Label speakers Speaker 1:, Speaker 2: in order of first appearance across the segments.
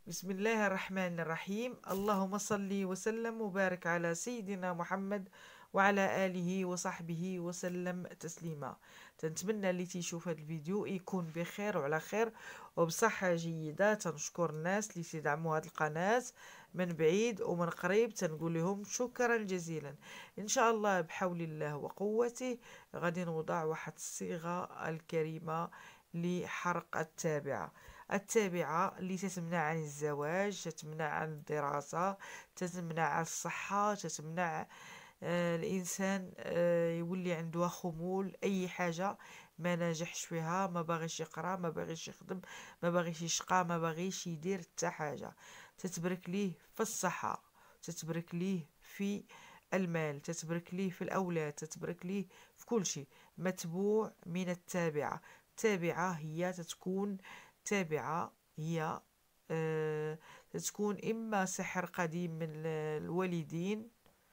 Speaker 1: بسم الله الرحمن الرحيم. اللهم صل وسلم وبارك على سيدنا محمد وعلى آله وصحبه وسلم تسليما. تنتمنى اللي تيشوف هذا الفيديو يكون بخير وعلى خير وبصحة جيدة. تنشكر الناس اللي تدعموا هذه القناة من بعيد ومن قريب، تنقول لهم شكرا جزيلا. ان شاء الله بحول الله وقوته غادي نوضع واحد الصيغة الكريمة لحرق التابعة اللي تتمنع عن الزواج، تتمنع عن الدراسة، تتمنع عن الصحة، تتمنع الإنسان يولي عنده خمول أي حاجة ما ناجحش فيها، ما باغيش يقرا، ما باغيش يخدم، ما باغيش يشقى، ما باغيش يدير حتى حاجة. تتبرك ليه في الصحة، تتبرك ليه في المال، تتبرك ليه في الأولاد، تتبرك ليه في كل شيء. متبوع من التابعة. التابعة هي تتكون تابعة هي تتكون إما سحر قديم من الوالدين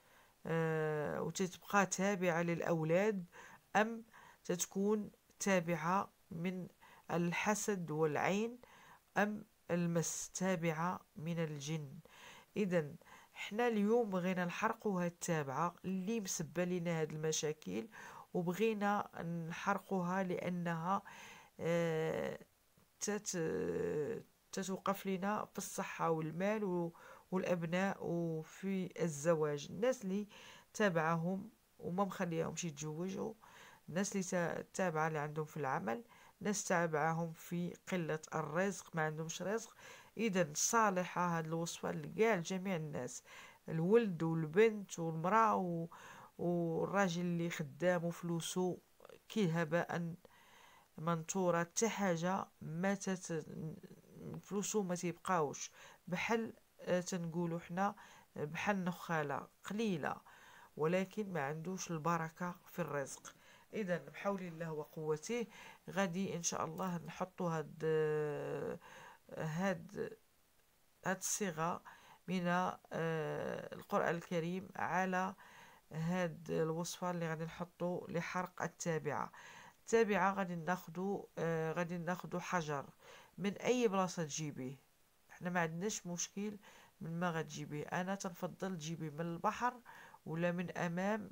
Speaker 1: وتتبقى تابعة للأولاد، أم تتكون تابعة من الحسد والعين، أم المس تابعة من الجن. إذا حنا اليوم بغينا نحرقوا هاد التابعة اللي مسبة لنا هاد المشاكل، وبغينا نحرقوها لأنها آه، تت تتوقف لنا في الصحة والمال والأبناء وفي الزواج. الناس اللي تابعهم وما مخليهمش يتزوجوا، الناس اللي تابعة اللي عندهم في العمل، ناس تابعهم في قلة الرزق، ما عندهمش رزق. إذا صالحة هاد الوصفة لكاع جميع الناس، الولد والبنت والمرأة والراجل اللي خدام وفلوسه كي هباء منثورة، حتى حاجة ماتت فلوسو ما تيبقاوش. بحال تنقولوا حنا بحال نخالة قليلة ولكن ما عندوش البركة في الرزق. اذا بحول الله وقوته غادي ان شاء الله نحطوا هاد الصيغة من القرآن الكريم على هاد الوصفة اللي غادي نحطو لحرق التابعة. غادي ناخدو حجر من اي بلاصة تجيبيه. احنا ما عندناش مشكل من ما غتجيبيه. انا تنفضل تجيبيه من البحر ولا من امام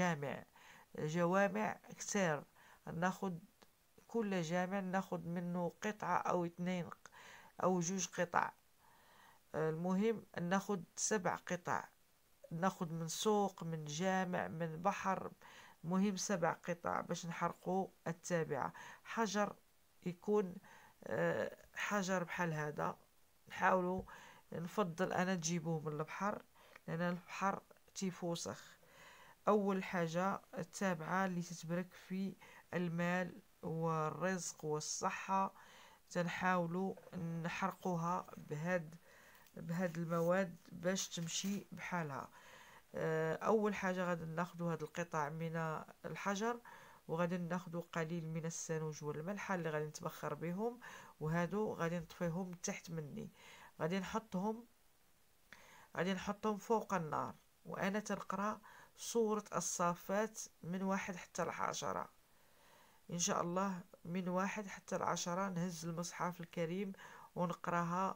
Speaker 1: جوامع كتير. ناخد كل جامع ناخد منه قطعة او اتنين او جوج قطع. المهم ناخد 7 قطع، ناخد من سوق، من جامع، من بحر. مهم 7 قطع باش نحرقو التابعة. حجر يكون حجر بحال هذا. نحاولوا نفضل انا تجيبوه من البحر لان البحر تيفوسخ. اول حاجة التابعة اللي تتبرك في المال والرزق والصحة، تنحاولوا نحرقوها بهاد المواد باش تمشي بحالها. اول حاجه غادي ناخذ هاد القطع من الحجر، وغادي ناخذ قليل من السانوج والملح اللي غادي نتبخر بهم، وهادو غادي نطفيهم تحت مني. غادي نحطهم غادي نحطهم فوق النار، وانا تنقرا سورة الصافات من 1 حتى 10. ان شاء الله من 1 حتى 10 نهز المصحف الكريم ونقراها.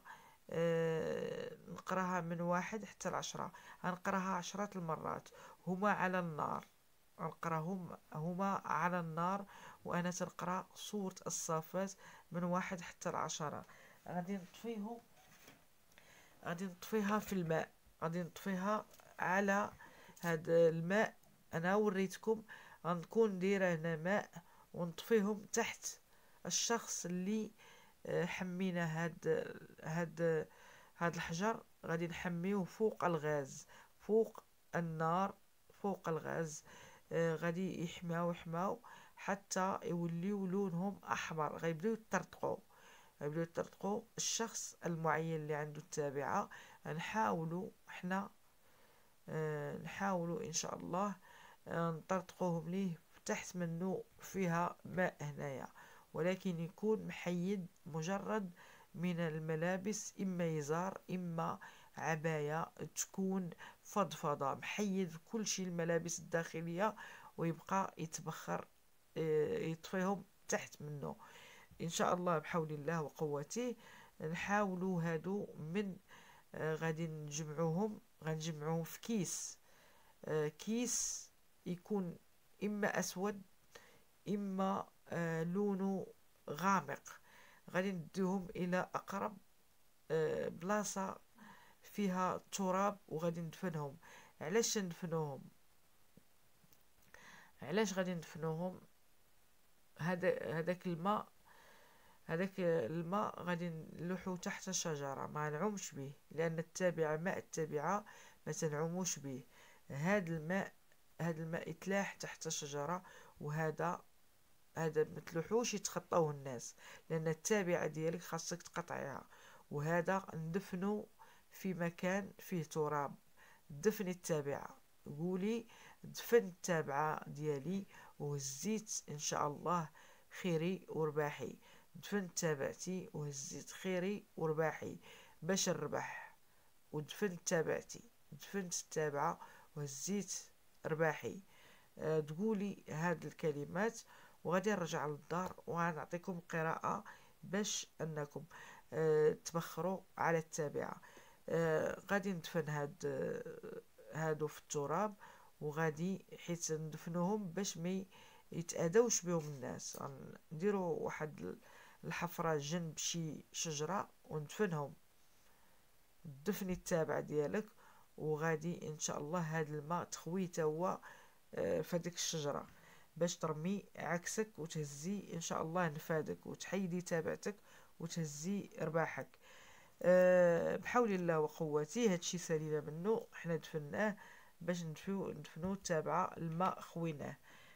Speaker 1: نقراها من 1 حتى 10. غنقراها 10 المرات. هما على النار، غنقراهم هما على النار وانا تنقرا سورة الصافات من 1 حتى 10. غادي نطفيهم غادي نطفيها في الماء، غادي نطفيها على هاد الماء. انا وريتكم غنكون دايره هنا ماء ونطفيهم تحت الشخص اللي حمينا هاد الحجر. غادي نحميوه فوق الغاز، فوق النار، فوق الغاز. غادي يحماو حتى يوليو لونهم احمر. غيبداو يطرطقوا الشخص المعين اللي عنده التابعة. نحاولوا حنا نحاولوا ان شاء الله نطرطقوهم ليه تحت منه فيها ماء هنايا، ولكن يكون محيد مجرد من الملابس، اما يزار اما عباية تكون فضفضة، محيد كل شيء الملابس الداخلية، ويبقى يتبخر يطفيهم تحت منه ان شاء الله بحول الله وقوته. نحاولوا هادو من غادي غنجمعوهم في كيس. كيس يكون اما اسود اما لونه غامق. غادي نديهم الى اقرب بلاصة فيها تراب وغادي ندفنهم. علاش ندفنوهم؟ علاش غادي ندفنوهم؟ هذاك الماء غادي نلوحو تحت الشجرة، ما نعومش به، لأن ماء التابعة ما تنعوموش به. هاد الماء يتلاح تحت الشجرة، وهذا متلوحوش يتخطاوه الناس، لأن التابعة ديالك خاصك تقطعيها. وهذا ندفنو في مكان فيه تراب. دفن التابعة، قولي دفن التابعة ديالي وهزيت ان شاء الله خيري ورباحي. دفنت تابعتي وهزيت خيري ورباحي باش نربح. ودفنت تابعتي، دفنت التابعة وهزيت رباحي. تقولي هاد الكلمات وغادي نرجع للدار وغنعطيكم قراءة باش انكم تبخروا على التابعة. غادي ندفن هادو في التراب، وغادي حيت ندفنوهم باش ما يتأذوش بهم الناس. نديروا واحد الحفرة جنب شي شجرة وندفنهم. دفني التابع ديالك، وغادي ان شاء الله هاد الماء تخويه هو فديك الشجرة باش ترمي عكسك وتهزي ان شاء الله نفادك وتحيدي تابعتك وتهزي رباحك. بحول الله وقوته. هادشي سالينا منه، حنا دفناه باش ندفنو التابعة. الماء خويناه.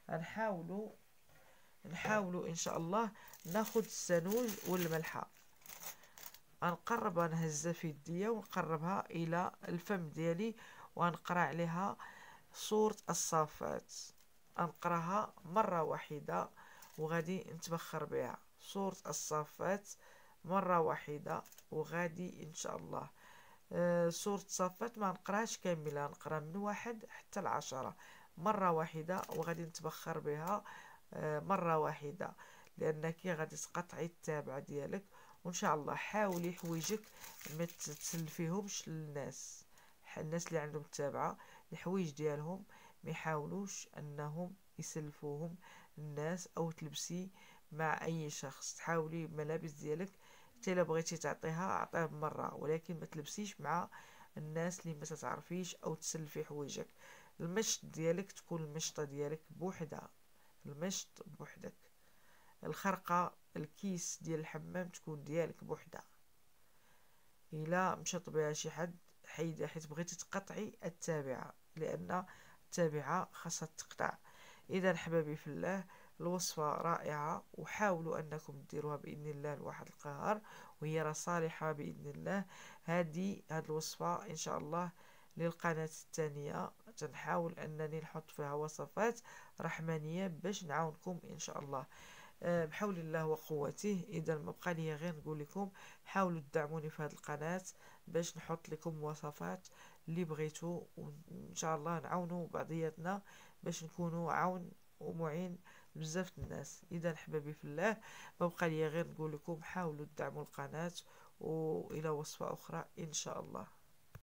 Speaker 1: نحاولوا ان شاء الله ناخد السانوج والملحة. غنقربها نهزها في يديا ونقربها الى الفم ديالي وغنقرا عليها سورة الصافات. غنقراها مرة واحدة وغادي نتبخر بها. سورة الصافات مرة واحدة وغادي ان شاء الله. سورة الصافات ما نقراهاش كاملة، نقرا من 1 حتى 10 مرة واحدة وغادي نتبخر بها مرة واحدة، لأنك غادي تقطعي التابعة ديالك. وإن شاء الله حاولي حويجك ما تسلفيهمش للناس. الناس اللي عندهم التابعة الحوايج ديالهم ما يحاولوش أنهم يسلفوهم الناس أو تلبسي مع أي شخص. تحاولي الملابس ديالك حتى الا بغيتي تعطيها عطيه بمرة، ولكن ما تلبسيش مع الناس اللي ما تتعرفيش او تسلفي حوايجك. المشط ديالك تكون المشطة ديالك بوحدها، المشط بوحدك. الخرقة الكيس ديال الحمام تكون ديالك بوحدها. الا مشط بها شي حد حيدها، حيت بغيتي تقطعي التابعة، لان التابعة خاصها تقطع. اذا حبابي في الله، الوصفة رائعة وحاولوا انكم ديروها باذن الله الواحد القهار، وهي راه صالحة باذن الله. هاد الوصفة ان شاء الله للقناة الثانية تنحاول انني نحط فيها وصفات رحمانية باش نعاونكم ان شاء الله بحول الله وقوته. اذا ما بقى لي غير نقول لكم حاولوا تدعموني في هذه القناة باش نحط لكم وصفات اللي بغيتو، وان شاء الله نعاونوا بعضياتنا باش نكونوا عون ومعين بزاف الناس. اذا حبابي في الله، ما بقى لي غير نقول لكم حاولوا تدعموا القناة، والى وصفة اخرى ان شاء الله.